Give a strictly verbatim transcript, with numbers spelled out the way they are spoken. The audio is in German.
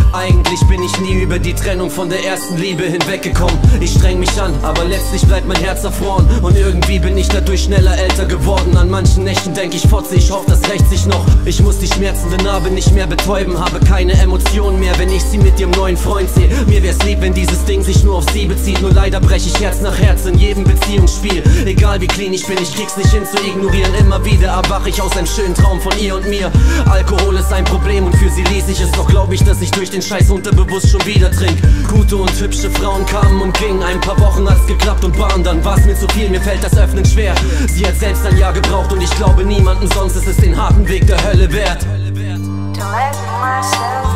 Eigentlich bin ich nie über die Trennung von der ersten Liebe hinweggekommen. Ich streng mich an, aber letztlich bleibt mein Herz erfroren. Und irgendwie bin ich dadurch schneller älter geworden. An manchen Nächten denk ich fotze, ich hoffe, das rächt sich noch. Ich muss die schmerzende Narbe nicht mehr betäuben, habe keine Emotionen mehr, wenn ich sie mit ihrem neuen Freund sehe. Mir wär's lieb, wenn dieses Ding sich nur auf sie bezieht. Nur leider brech ich Herz nach Herz in jedem Beziehungsspiel. Egal wie clean ich bin, ich krieg's nicht hin zu ignorieren. Immer wieder erwach ich aus einem schönen Traum von ihr und mir. Alkohol ist ein Problem und für sie ließ ich es. Doch glaub ich, dass ich durch den Scheiß unterbewusst schon wieder trink. Gute und hübsche Frauen kamen und gingen. Ein paar Wochen hat's geklappt und bam, dann war's mir zu viel. Mir fällt das Öffnen schwer. Sie hat selbst ein Jahr gebraucht und ich glaube niemanden sonst ist es den harten Weg der Hölle wert. To let myself